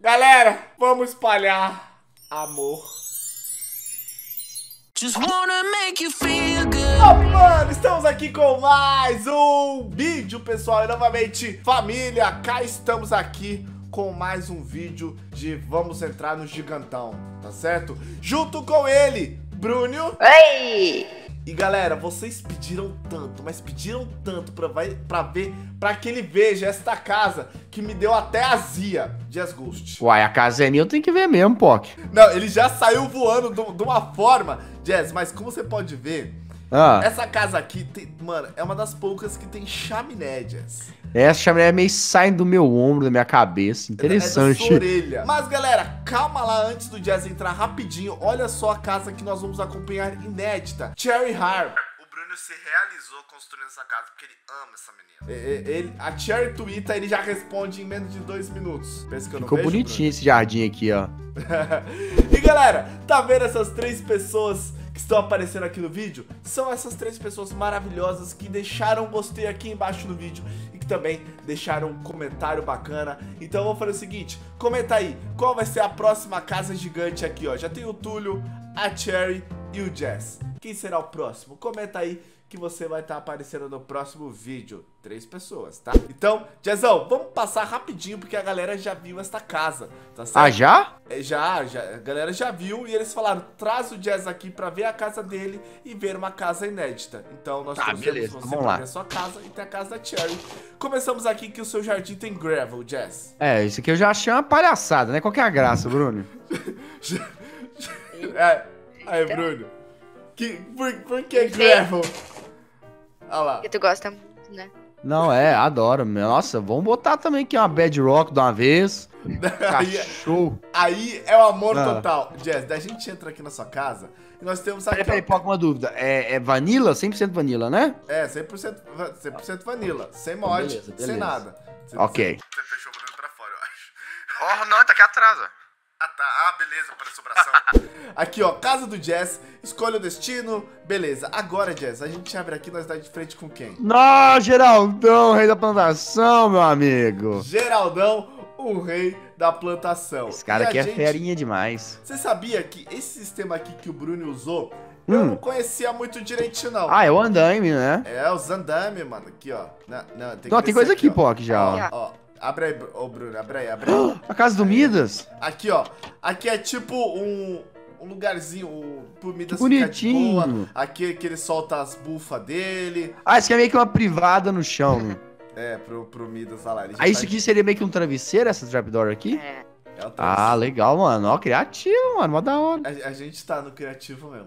Galera, vamos espalhar amor. Just wanna make you feel good. Oh, mano, estamos aqui com mais um vídeo, pessoal. E novamente, família, cá estamos aqui com mais um vídeo de Vamos Entrar no Gigantão, tá certo? Junto com ele, Bruno. Oi! E galera, vocês pediram tanto, mas pediram tanto pra que ele veja esta casa que me deu até azia, Jazz Ghost. Uai, a casa é minha, eu tenho que ver mesmo, Poc. Não, ele já saiu voando de uma forma, Jazz, mas como você pode ver, essa casa aqui, mano, é uma das poucas que tem chaminé, Jazz. Essa chaminé meio sai do meu ombro, da minha cabeça. Interessante. É da sua orelha. Mas galera, calma lá antes do Jazz entrar rapidinho. Olha só a casa que nós vamos acompanhar inédita. Cherry Harp. O Bruno se realizou construindo essa casa porque ele ama essa menina. A Cherry Twitter, ele já responde em menos de 2 minutos. Pensa que eu não Ficou vejo, bonitinho Bruno? Esse jardim aqui, ó. E galera, tá vendo essas 3 pessoas que estão aparecendo aqui no vídeo? São essas 3 pessoas maravilhosas que deixaram um gostei aqui embaixo no vídeo e que também deixaram um comentário bacana. Então vamos fazer o seguinte, comenta aí qual vai ser a próxima casa gigante aqui, ó. Já tem o Túlio, a Cherry e o Jazz. Quem será o próximo? Comenta aí que você vai estar aparecendo no próximo vídeo. 3 pessoas, tá? Então, Jazzão, vamos passar rapidinho porque a galera já viu esta casa, tá certo? Ah, já? Já, a galera já viu e eles falaram, traz o Jazz aqui pra ver a casa dele e ver uma casa inédita. Então nós trouxemos beleza, você vamos pra lá. ver a sua casa e tem a casa da Cherry. Começamos aqui que o seu jardim tem gravel, Jazz. É, isso aqui eu já achei uma palhaçada, né? Qual que é a graça, Bruno? Aí, Bruno. Por que gravel? Olha lá. Porque tu gosta muito, né? Não, adoro. Nossa, vamos botar também aqui uma bedrock de uma vez. Tá show. Aí é o amor total. Jazz, daí a gente entra aqui na sua casa e nós temos aqui... Peraí, Poc, uma dúvida. É vanilla? 100% vanilla, né? É, 100% vanilla. Sem mod, Beleza. sem nada. Ok. Você fechou o Bruno pra fora, eu acho. Oh, não, tá aqui atrás, ó. Ah, tá. Ah, beleza, para sobração. Aqui, ó, casa do Jazz, escolha o destino, beleza. Agora, Jazz, a gente abre aqui, nós dá de frente com quem? Não, Geraldão, rei da plantação, meu amigo. Geraldão, o rei da plantação. Esse cara aqui é ferinha demais. Você sabia que esse sistema aqui que o Bruno usou, eu não conhecia muito direitinho, não. Ah, é o andaime, né? É, os andame, mano, aqui, ó. Não, tem coisa aqui, Poc, já, ó. Ó. Abre aí, ô Bruno, abre aí. A casa do Midas? Aqui, ó. Aqui é tipo um lugarzinho, pro Midas bonitinho. ficar de boa. Aqui que ele solta as bufas dele. Ah, isso aqui é meio que uma privada no chão. É, pro Midas, olha lá. Ele já Ah, isso aqui seria meio que um travesseiro, essa trapdoor aqui? É. é o Ah, legal, mano. Ó, criativo, mano. Mó da hora. A gente tá no criativo mesmo.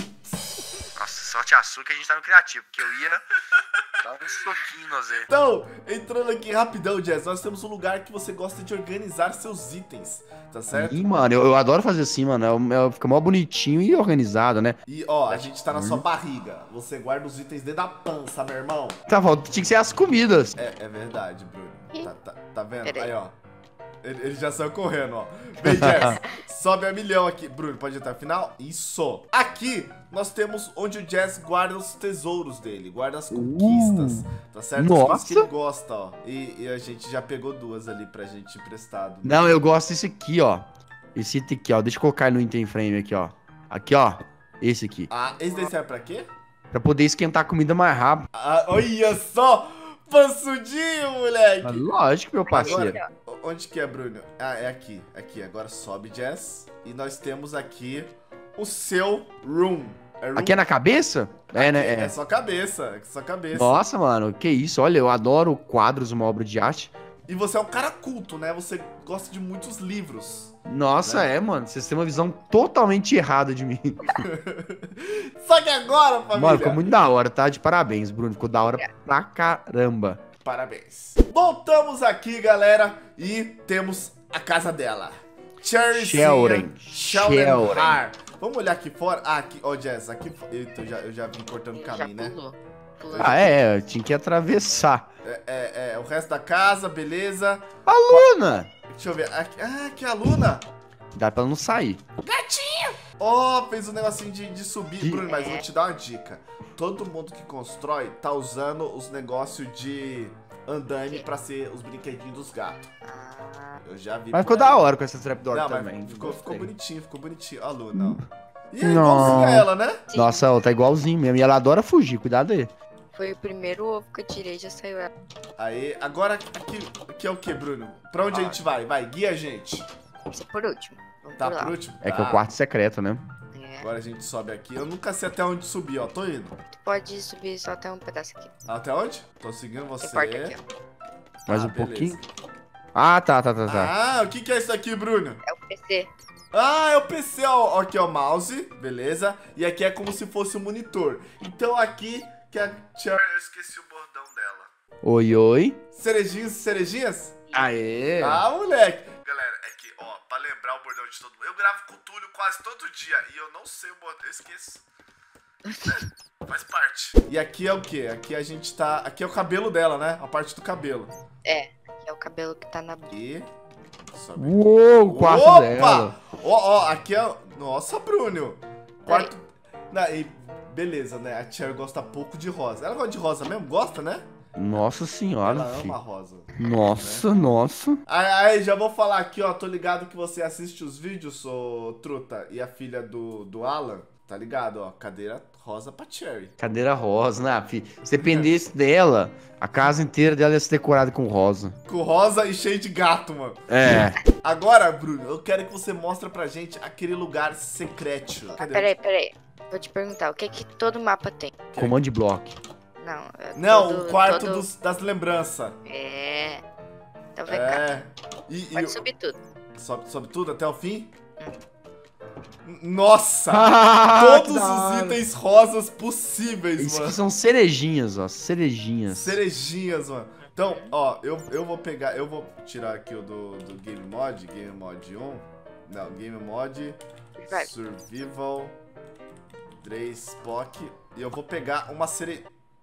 Nossa, sorte a sua que a gente tá no criativo, porque eu ia dar um soquinho no Zé. Então, entrando aqui rapidão, Jazz, nós temos um lugar que você gosta de organizar seus itens, tá certo? Ih, mano, eu adoro fazer assim, mano. Fica mó bonitinho e organizado, né? E, ó, a gente tá na sua barriga. Você guarda os itens dentro da pança, meu irmão. Tá bom, tinha que ser as comidas. É verdade, Bruno. Tá vendo? Peraí. Aí, ó. Ele já saiu correndo, ó. Vem, Jazz. Sobe a milhão aqui. Bruno, pode ir até o final? Isso. Aqui, nós temos onde o Jazz guarda os tesouros dele. Guarda as conquistas. Tá certo? As coisas que ele gosta, ó. E a gente já pegou 2 ali pra gente emprestado. Não, eu gosto desse aqui, ó. Esse item aqui, ó. Deixa eu colocar ele no item frame aqui, ó. Aqui, ó. Esse aqui. Ah, esse daí serve pra quê? Pra poder esquentar a comida mais rápido. Ah, olha só! Pansudinho, moleque! Mas lógico, meu parceiro. Agora, onde que é, Bruno? Ah, é aqui. Aqui, agora sobe, Jazz. E nós temos aqui o seu room. Aqui é na cabeça? É, né? É sua cabeça, é sua cabeça. Nossa, mano, que isso. Olha, eu adoro quadros, uma obra de arte. E você é um cara culto, né? Você gosta de muitos livros. Nossa, mano. Vocês têm uma visão totalmente errada de mim. Só que agora, família... Mano, ficou muito da hora, tá? De parabéns, Bruno. Ficou da hora pra caramba. Parabéns. Voltamos aqui, galera, e temos a casa dela. Sheldon. Har. Vamos olhar aqui fora. Ah, aqui, ó, Jazz, aqui... Eita, eu já vim cortando o caminho, né? Pulou. Eu tinha que atravessar. O resto da casa, beleza. A Luna! Deixa eu ver. Aqui é a Luna. Dá pra não sair. Gatinho! Ó, fez um negocinho de subir. Bruno, mas eu vou te dar uma dica. Todo mundo que constrói tá usando os negócios de andaime pra ser os brinquedinhos dos gatos. Eu já vi. Mas por ficou aí. da hora com essa trapdoor Não, também. mas ficou Gostei. bonitinho, ficou bonitinho. Ó a Luna, ó. E é Não. igualzinho a ela, né? Nossa, ela tá igualzinho mesmo. E ela adora fugir, cuidado aí. Foi o primeiro ovo que eu tirei e já saiu ela. Aí, agora aqui é o que, Bruno? Pra onde a gente vai? Vai, guia a gente. Esse é por último. Vamos Tá por lá. por último? É que é Tá. o quarto secreto, né? É. Agora a gente sobe aqui. Eu nunca sei até onde subir, ó. Tô indo. Tu pode subir só até um pedaço aqui. Até onde? Tô seguindo Tem você. porta aqui, ó. Mais Ah, um beleza. pouquinho. Ah, tá. Ah, o que é isso aqui, Bruno? É o PC. Ah, é o PC, ó. Aqui é o mouse, beleza? E aqui é como se fosse um monitor. Então aqui que a Cherry... Eu esqueci o bordão dela. Oi. Cerejinhas, cerejinhas? Aê. Ah, moleque. Galera, é que, ó, pra lembrar o bordão de todo mundo. Eu gravo com o Túlio quase todo dia e eu não sei o bordão. Eu esqueço. Faz parte. E aqui é o quê? Aqui a gente tá... Aqui é o cabelo dela, né? A parte do cabelo. É. Aqui é o cabelo que tá na... E... Sobe. Uou, o quarto dela. Ó, aqui é... Nossa, Bruno! Quarto... Não, e beleza, né? A Cherry gosta pouco de rosa. Ela gosta de rosa mesmo? Gosta, né? Nossa senhora, Ela ama filho. rosa. Nossa. Aí, já vou falar aqui, ó. Tô ligado que você assiste os vídeos, ô Truta, e a filha do Alan. Tá ligado, ó. Cadeira rosa pra Cherry. Cadeira rosa, né, filho? Se dependesse dela, a casa inteira dela ia ser decorada com rosa. Com rosa e cheio de gato, mano. É. Agora, Bruno, eu quero que você mostre pra gente aquele lugar secreto. Ah, peraí. Vou te perguntar, o que que todo mapa tem? Command block. Não, Não, todo- o quarto todo- das lembranças. É. Então vai cá. É. E Pode subir tudo. sobe tudo até o fim? Nossa! Ah, Todos que da os hora. itens rosas possíveis, Isso aqui mano. são cerejinhas, ó. Cerejinhas. Cerejinhas, mano. Então, ó, eu vou pegar... Eu vou tirar aqui o do Game Mod. Game Mod 1. Não, Game Mod... Vai. Survival... 3 Spock. E eu vou pegar uma cereja...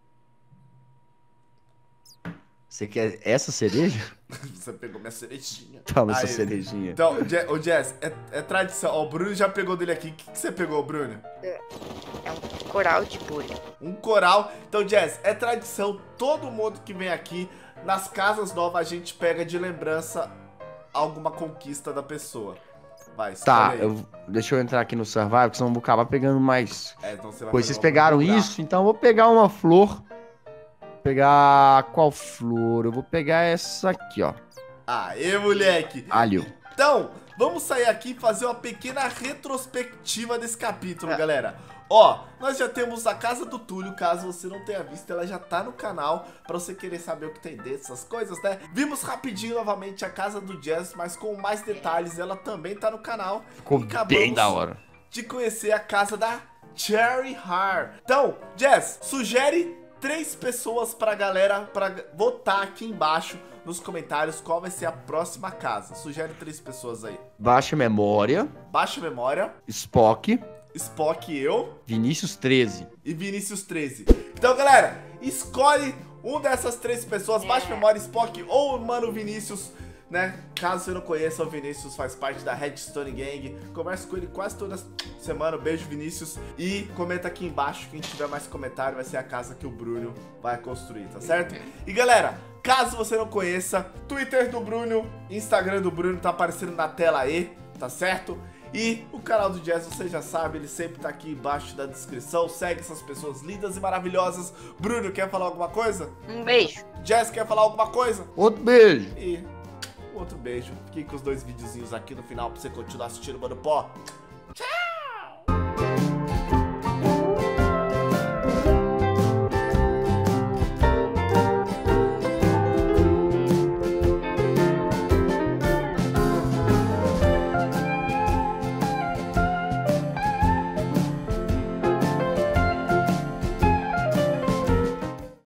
Você quer essa cereja? Você pegou minha cerejinha. Toma essa Aí. cerejinha. Então, ô Jess, é tradição. Ó, o Bruno já pegou dele aqui. O que você pegou, Bruno? É um coral de bolha. Um coral. Então, Jess, é tradição. Todo mundo que vem aqui, nas casas novas, a gente pega de lembrança alguma conquista da pessoa. Vai, Tá, escolhe aí. deixa eu entrar aqui no Survival, porque senão eu vou acabar pegando mais. Então você vai Pois pegar vocês uma pegaram lugar. isso, então eu vou pegar uma flor. Pegar qual flor? Eu vou pegar essa aqui, ó. Aê, moleque. Alho. Então, vamos sair aqui e fazer uma pequena retrospectiva desse capítulo, galera. Ó, nós já temos a casa do Túlio, caso você não tenha visto, ela já tá no canal, pra você querer saber o que tem dessas coisas, né? Vimos rapidinho novamente a casa do Jazz, mas com mais detalhes, ela também tá no canal. Ficou E acabamos bem da hora. de conhecer a casa da Cherry Har. Então, Jazz, sugere 3 pessoas pra galera pra votar aqui embaixo nos comentários qual vai ser a próxima casa. Sugere 3 pessoas aí. Baixa memória. Baixa Memória, Spock. Spock e eu Vinícius 13. e Vinícius 13. Então, galera, escolhe um dessas 3 pessoas, Baixa Memória, Spock ou o Mano Vinícius, né? Caso você não conheça, o Vinícius faz parte da Redstone Gang. Converso com ele quase toda semana. Beijo, Vinícius. E comenta aqui embaixo. Quem tiver mais comentário vai ser a casa que o Bruno vai construir, tá certo? E galera, caso você não conheça, Twitter do Bruno, Instagram do Bruno tá aparecendo na tela aí, tá certo? E o canal do Jazz, você já sabe, ele sempre tá aqui embaixo da descrição. Segue essas pessoas lindas e maravilhosas. Bruno, quer falar alguma coisa? Um beijo. Jazz, quer falar alguma coisa? Outro beijo. E outro beijo. Fiquem com os 2 videozinhos aqui no final pra você continuar assistindo, mano. Pó.